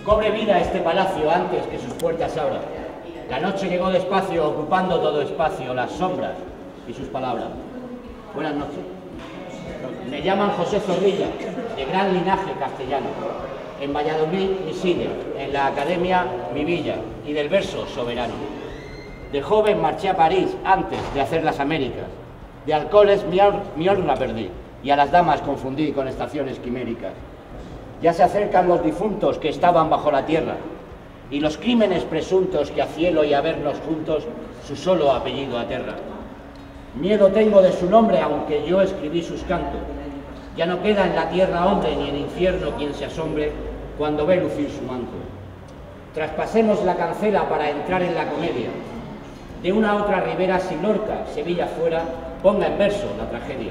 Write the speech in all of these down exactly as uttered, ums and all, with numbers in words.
Cobre vida este palacio antes que sus puertas abran. La noche llegó despacio, ocupando todo espacio, las sombras y sus palabras. Buenas noches. Me llaman José Zorrilla, de gran linaje castellano. En Valladolid, mi sitio, en la academia, mi villa, y del verso soberano. De joven marché a París antes de hacer las Américas. De alcoholes mi, mi honra perdí, y a las damas confundí con estaciones quiméricas. Ya se acercan los difuntos que estaban bajo la tierra, y los crímenes presuntos que a cielo y a vernos juntos su solo apellido aterra. Miedo tengo de su nombre, aunque yo escribí sus cantos. Ya no queda en la tierra hombre ni en infierno quien se asombre cuando ve lucir su manto. Traspasemos la cancela para entrar en la comedia. De una otra ribera, si Lorca, Sevilla fuera, ponga en verso la tragedia.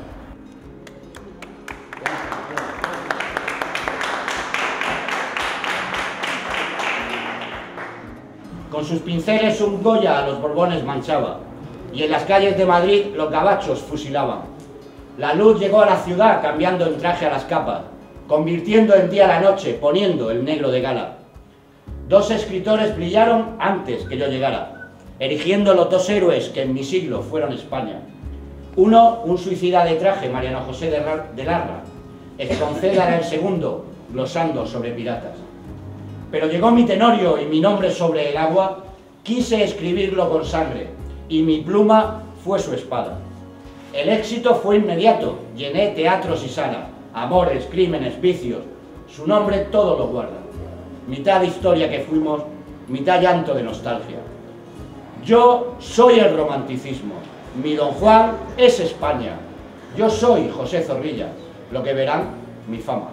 Con sus pinceles un Goya a los Borbones manchaba, y en las calles de Madrid los gabachos fusilaban. La luz llegó a la ciudad cambiando en traje a las capas, convirtiendo en día la noche, poniendo el negro de gala. Dos escritores brillaron antes que yo llegara, erigiendo los dos héroes que en mi siglo fueron España. Uno, un suicida de traje, Mariano José de Larra. Espronceda era el segundo, glosando sobre piratas. Pero llegó mi Tenorio y mi nombre sobre el agua, quise escribirlo con sangre, y mi pluma fue su espada. El éxito fue inmediato, llené teatros y sala, amores, crímenes, vicios, su nombre todo lo guarda. Mitad historia que fuimos, mitad llanto de nostalgia. Yo soy el romanticismo, mi Don Juan es España. Yo soy José Zorrilla, lo que verán, mi fama.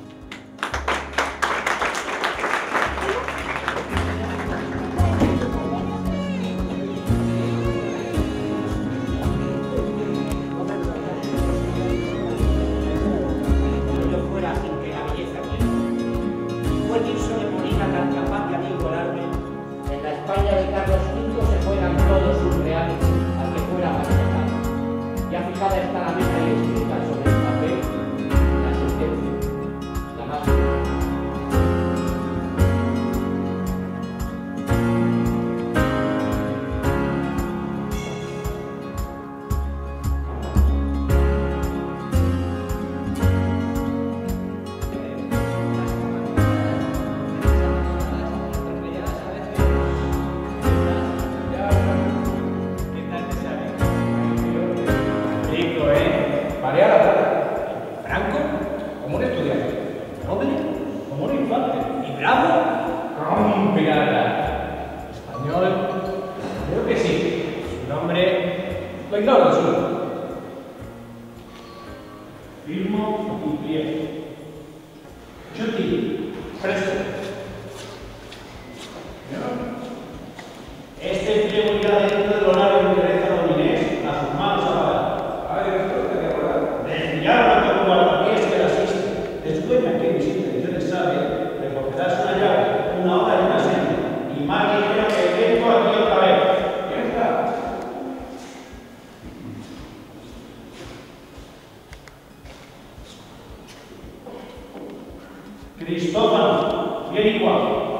Cristófano, vieni qua.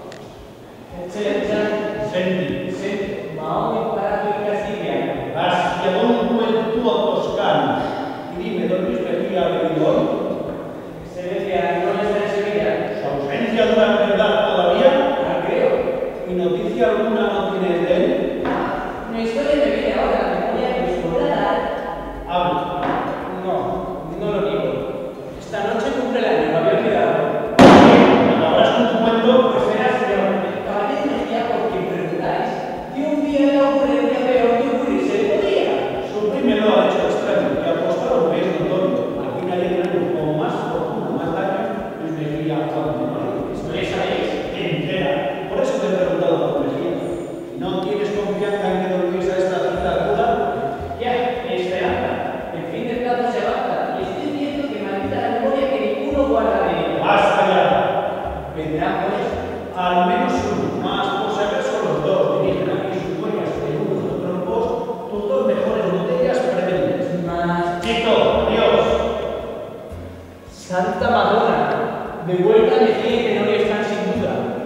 Eccellenza, senti, senti, ma ho imparato il castigliano. Basti ovunque il tuo toscano. Y dime, ¿dormiste aquí a Benidorm? Excelencia, no está en Sevilla. ¿Su ausencia dura verdad todavía? Ah, creo. ¿Y noticia alguna no tienes de él? Una historia me viene ahora, me voy a explorar. Habla. No, no lo digo. Esta noche cumple el año, lo había olvidado. Ahora es un cuento, pues será, señor. El caballero me guía por quien preguntáis. Que un día la ocurrencia peor que ocurrirse le podía. Su primero ha hecho extraño, que ha apostado un beso notorio. Aquí nadie tiene como más fortuna, más daño, pues me guía cuando no. Esto ya sabéis, entera. Por eso te he preguntado por Mejía. ¿No tienes confianza en que dormís a esta cita aguda? Ya, mi esperanza. El fin del plato se avanza. Y estoy viendo que maldita la memoria que ninguno guarda de ella. ¡Basta ya! Vendrán pues, al menos uno, más por si acaso los dos dirigen aquí sus dueñas de unos trompos, tus dos mejores botellas pretendes. Más... ¡Quito! ¡Dios! ¡Santa Madonna! De vuelta a decir que no le están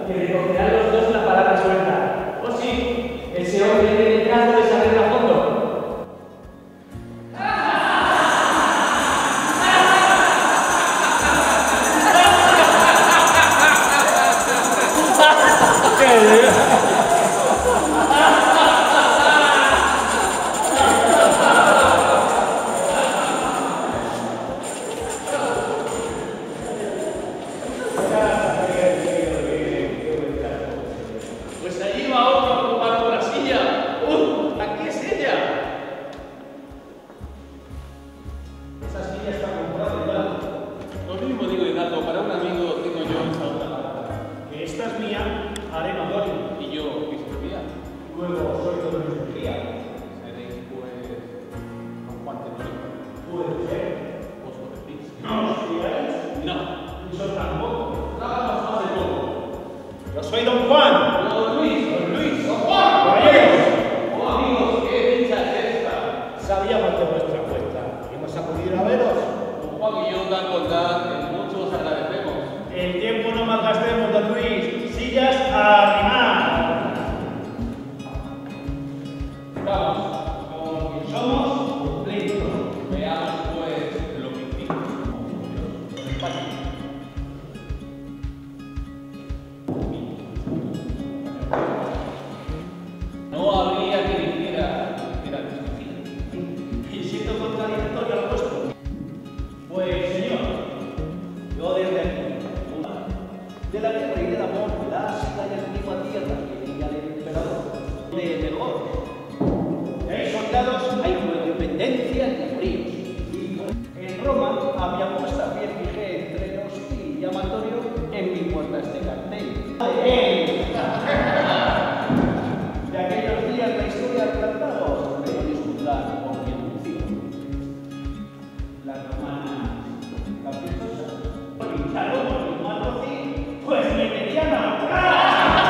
que recogerán los dos la palabra suelta. ¡Oh sí! Ese hombre tiene el trazo de saber a fondo. Pues allí va otro a ocupar otra silla. ¡Uh! ¿Aquí es ella? Esa silla está comprada, Hidalgo. Lo mismo digo, Hidalgo, para un amigo tengo yo esa otra lámpara. Que esta es mía, haré notorio. Y yo, ¿qué sería? Luego soy de Luis Mejía. Seréis, pues, Don Juan Tenorio. Puede ser. ¿Vos lo decís? ¿No os fiáis? No. Ni yo tampoco. Háganos más de todo. Yo soy Don Juan. Don Luis. Don Luis. Don Juan. Caballeros. Oh, amigos, qué dicha es esta. Sabíamos de vuestra apuesta. Hemos acudido a veros. Don Juan y yo, dan bondad, que mucho os agradecemos. El tiempo no malgastemos, Don Luis. Sillas a arrimar. Vamos. Como que somos pleitos. Veamos, pues, lo que hicimos como Dios en España. No habría que dijera que era difícil. Y siento contradictorio al vuestro. Pues, señor, yo desde aquí, de la guerra y del amor, de la ácida y antigua tierra que diga el emperador, de mejor. Hay soldados, hay una independencia y fríos. En Roma había puesta pie fijé entre los y llamatorio en mi puerta este cartel. ¡Eh! De aquellos días la historia tratados de disfrutar por mi anuncio. La romana caprichosa, pincharon por mi matrocín, pues me querían ahorcar.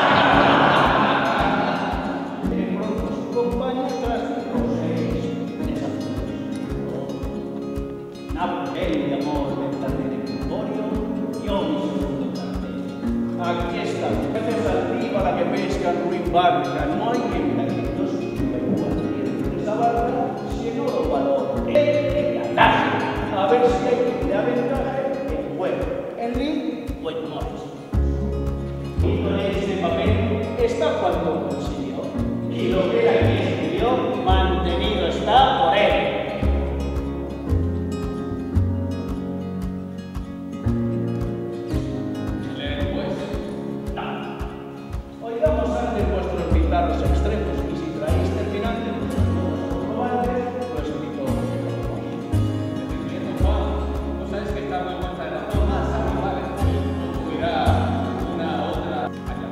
De pronto su compañía tras seis desapareció. Nápoles de amor verdadero y emporio, yo mi segundo cartel. Aquí está, peces arriba la que pesca ruin barca, no hay quien me diga yo soy cualquier esa barca, si en oro valor, él de andarse, a ver si hay quien le aventaje en juego, en link o en mores. Y con ese papel está cuanto consiguió, y lo que él aquí escribió, mantenido está por él. Leen, pues. Oigamos antes vuestros bizarros extremos y si traéis terminantes vuestros modos comprobantes, lo explico. Decid, don Juan, no sabes que está muy buena en la zona, sabe, vale. Os irá una otra allá.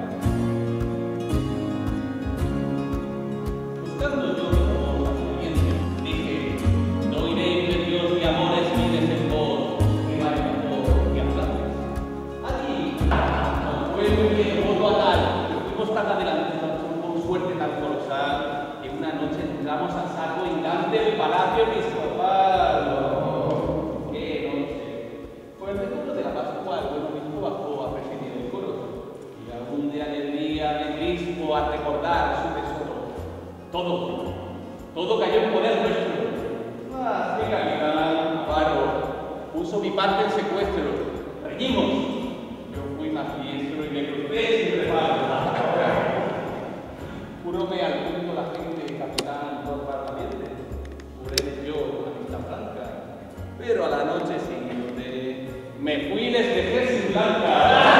Buscando yo como la experiencia, dije, no iré imperiosos de amores miles en vos, que vale mejor que hablarles. Allí, no fue muy bien, modo a tal, fuimos tan adelante, con suerte tan colosal, que una noche entramos a saco ingante del palacio episcopal. Oh, que no sé. Por el recuerdo de la Pascua, el buen obispo bajó a presidir el coro, y algún de alegría de Cristo a recordar su tesoro. Todo, todo cayó en poder nuestro. Ah, qué calidad, paro. Puso mi parte en secuestro. Reñimos. Yo fui más diestro y me crucé sin reparo. Juróme al punto la gente, capitán por parlamento. Juré yo a vista franca. Pero a la noche siguiente me fui y les dejé sin blanca.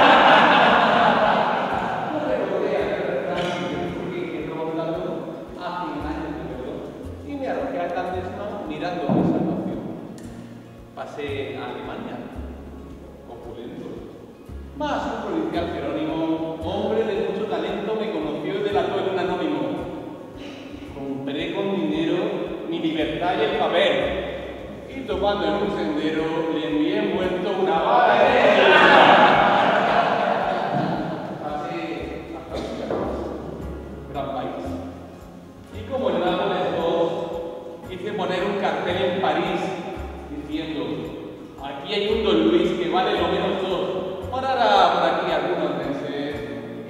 No recordé aquel refrán que quedó hablando hace un año que perdón, y me arrojé a tal desno mirando mi salvación. Pasé a Alemania, opulento. Mas un provincial Jerónimo, hombre de mucho talento, me conoció y delató en un anónimo. Compré con dinero mi libertad y el papel. Y topando en un sendero, le envié envuelto una vara de pasé a Francia, gran país. Y como el Nápoles dos, hice poner un cartel en París diciendo: aquí hay un Don Luis que vale lo menos dos. Parará por aquí algunos meses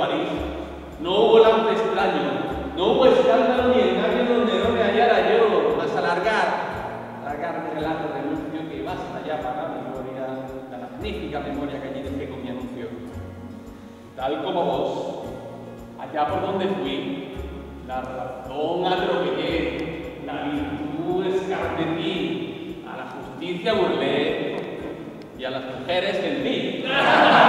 París. No hubo lance extraño, no hubo escándalo ni engaño donde no me hallara yo, más alargar, alargar mi relato de anuncio que basta ya para la memoria, la magnífica memoria que allí dejé con mi anuncio. Tal como vos, allá por donde fui, la razón atropellé, la virtud escarnecí, a la justicia burlé y a las mujeres vendí.